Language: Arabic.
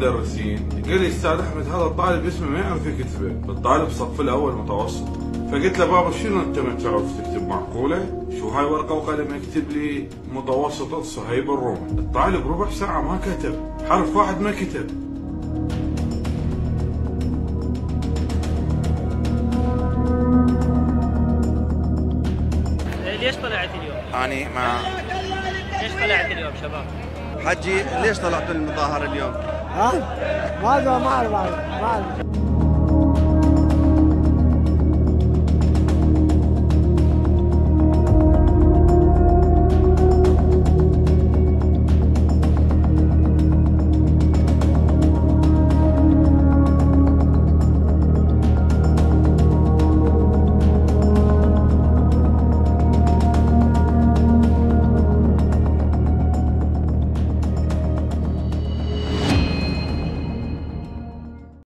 المدرسين قال لي استاذ احمد هذا الطالب اسمه ما يعرف يكتبه، الطالب صف الاول متوسط. فقلت له بابا شنو انت ما تعرف تكتب؟ معقوله؟ شو هاي ورقه وقلم يكتب لي متوسطه صهيب الرومي. الطالب ربع ساعه ما كتب حرف واحد، ما كتب. ليش طلعت اليوم؟ أني مع ليش طلعت اليوم شباب؟ حجي ليش طلعتوا المظاهرة اليوم؟ ها؟ ما أعرف